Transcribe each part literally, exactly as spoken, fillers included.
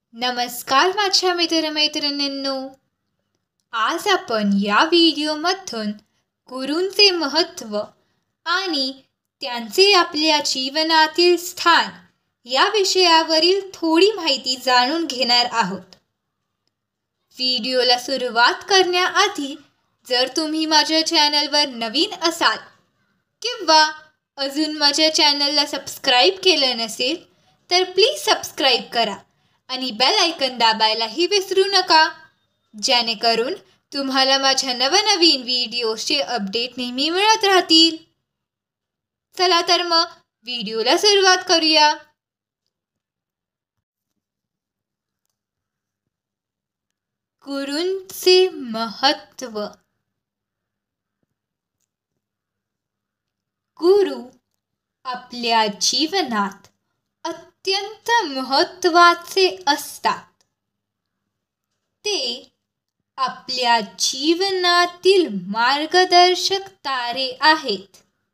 नमस्कार माझ्या मित्रमैत्रिणींनो, आज आपण या व्हिडिओमधून गुरूंचे महत्त्व आणि त्यांचे आपल्या जीवनातील स्थान या विषयावरील थोडी माहिती जाणून घेणार आहोत. व्हिडिओला सुरुवात करण्याआधी जर तुम्ही माझ्या चॅनलवर नवीन असाल किंवा अजून माझ्या चॅनलला सबस्क्राईब केलं नसेल तर प्लीज सबस्क्राईब करा आणि बेल आयकन दाबायलाही विसरू नका, जेणेकरून तुम्हाला माझ्या नवनवीन व्हिडिओचे अपडेट नेहमी मिळत राहतील. चला तर मग व्हिडिओला सुरुवात करूया. गुरूंचे महत्त्व. गुरु आपल्या जीवनात अत्यंत महत्त्वाचे असतात. ते आपल्या जीवनातील मार्गदर्शक तारे आहेत.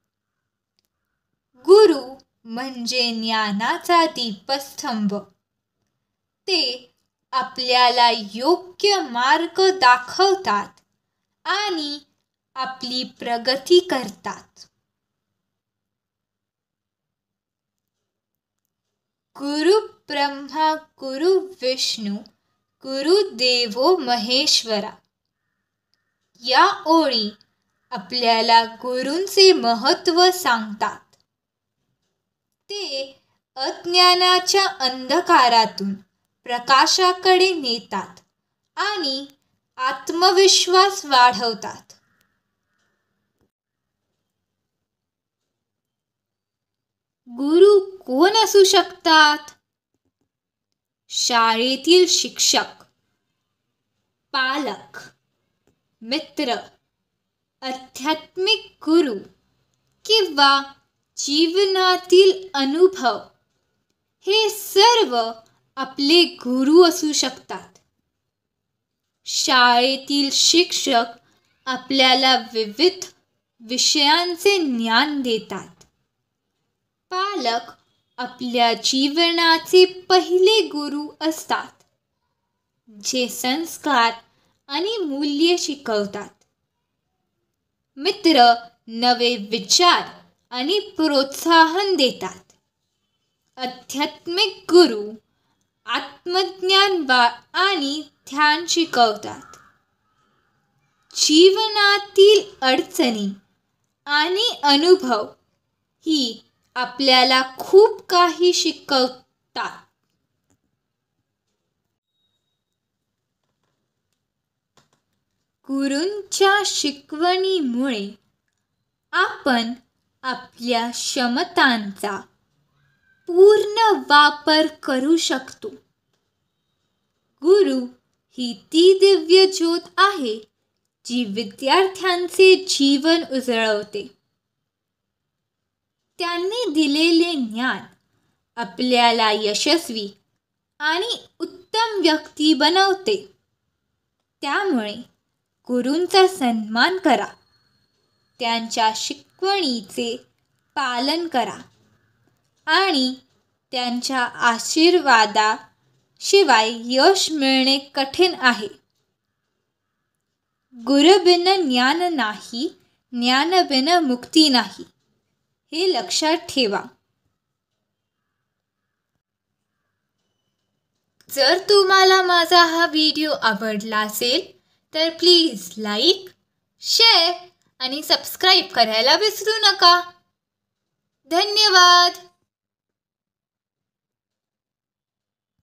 गुरु म्हणजे ज्ञानाचा दीपस्तंभ. ते आपल्याला योग्य मार्ग दाखवतात आणि आपली प्रगती करतात. गुरु ब्रह्मा गुरु विष्णू गुरु देवो महेश्वरा या ओळी आपल्याला गुरूंचे महत्त्व सांगतात. ते अज्ञानाच्या अंधकारातून प्रकाशाकडे नेतात आणि आत्मविश्वास वाढवतात. गुरु कोण असू शकतात? शाळेतील शिक्षक, पालक, मित्र, आध्यात्मिक गुरु किंवा जीवनातील अनुभव हे सर्व आपले गुरु असू शकतात. शाळेतील शिक्षक आपल्याला विविध विषयांचे ज्ञान देतात. पालक आपल्या जीवनाचे पहिले गुरु असतात, जे संस्कार आणि मूल्ये शिकवतात. मित्र नवे विचार आणि प्रोत्साहन देतात. आध्यात्मिक गुरु आत्मज्ञान आणि ध्यान शिकवतात. जीवनातील अडचणी आणि अनुभव ही आपल्याला खूप काही शिकवतात. गुरूंच्या शिकवणीमुळे आपण आपल्या क्षमतांचा पूर्ण वापर करू शकतो. गुरु ही ती दिव्य ज्योत आहे जी विद्यार्थ्यांचे जीवन उजळवते. त्यांनी दिलेले ज्ञान आपल्याला यशस्वी आणि उत्तम व्यक्ती बनवते. त्यामुळे गुरूंचा सन्मान करा, त्यांच्या शिकवणीचे पालन करा आणि त्यांच्या आशीर्वादाशिवाय यश मिळणे कठीण आहे. गुरुबिन ज्ञान नाही, ज्ञानबिन मुक्ती नाही, हे लक्षात ठेवा. जर तुम्हाला माझा हा व्हिडिओ आवडला असेल तर प्लीज लाईक, शेअर आणि सबस्क्राईब करायला विसरू नका. धन्यवाद.